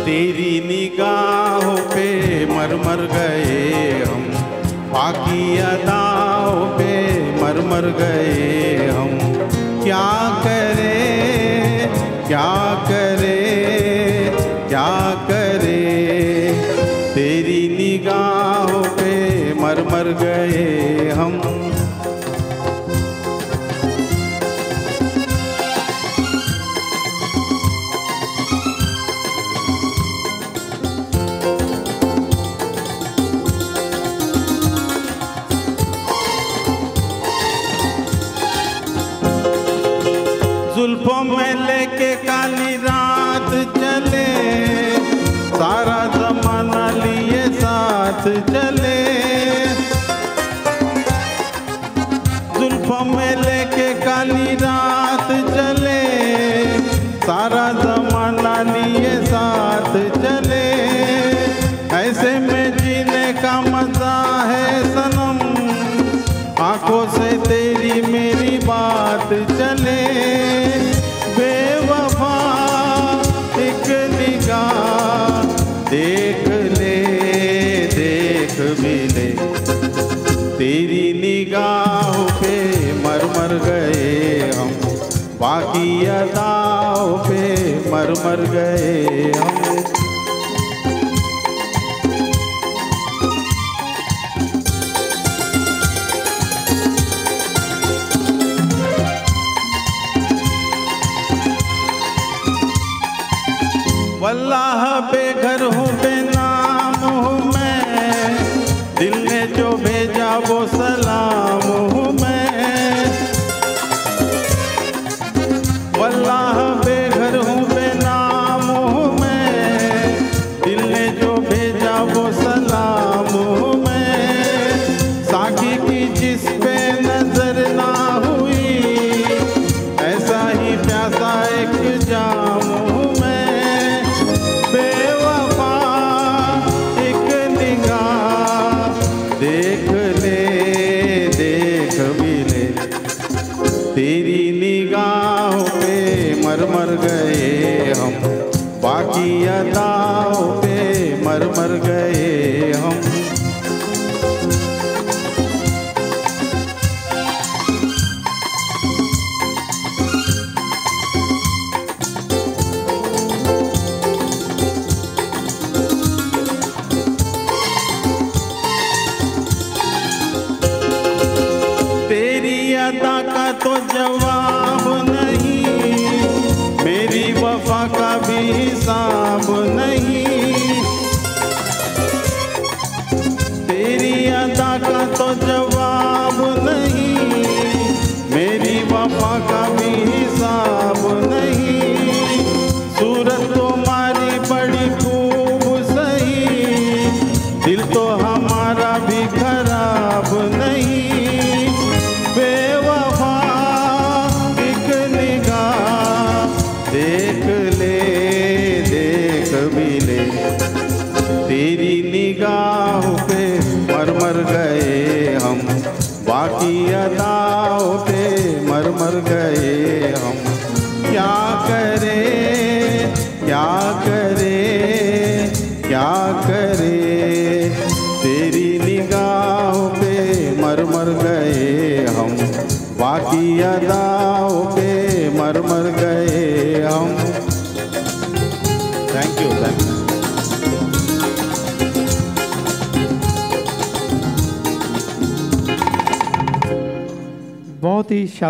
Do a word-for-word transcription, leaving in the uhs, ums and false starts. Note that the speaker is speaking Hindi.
तेरी निगाहों पे मर मर गए हम, बाकी अदाओं पे मर मर गए हम। क्या करें क्या करें क्या करें, तेरी निगाहों पे मर मर गए हम। जुल्फों में लेके काली रात चले, सारा जमाना लिए साथ चले। जुल्फों में लेके काली रात चले, सारा जमाना लिए साथ चले। ऐसे में जीने का मजा है सनम, आंखों से तेरी मेरी बात चले। बेवफा एक निगाह देख ले, देख भी ले, तेरी निगाहों पे मर मर गए हम, बाकी अदाओं पे मर मर गए हम। वल्लाह बेघर हूँ बेनाम हूँ मैं, दिल ने जो भेजा वो सलाम हूँ मैं। वल्लाह बेघर हूँ बेनाम हूँ मैं, दिल ने जो भेजा वो सलाम हूँ मैं। साकी की जिस पे नजर ना हुई, ऐसा ही प्यासा एक जाम हूँ मैं। बेवफा एक निगाह देख ले, देख भी ले, तेरी निगाहों पे मर मर गए हम, बाकी अदाओं पे मर मर गए हम। अदा का तो जवाब नहीं, मेरी वफा का भी हिसाब नहीं। तेरी अदा का तो जवाब नहीं, मेरी वफा का भी हिसाब नहीं। सूरत तुम्हारी बड़ी खूब सही, दिल तो हमारा भी खराब नहीं। बेवफा एक निगाह देख ले, देख भी ले, तेरी निगाहों पे मर मर गए हम, बाकी अदाओं पे मर मर गए हम। क्या करें क्या करें क्या करें, तेरी निगाहों पे मर मर गए हम, बाकी अदाओं पे मर मर गए हम। Thank you thank you. बहुत ही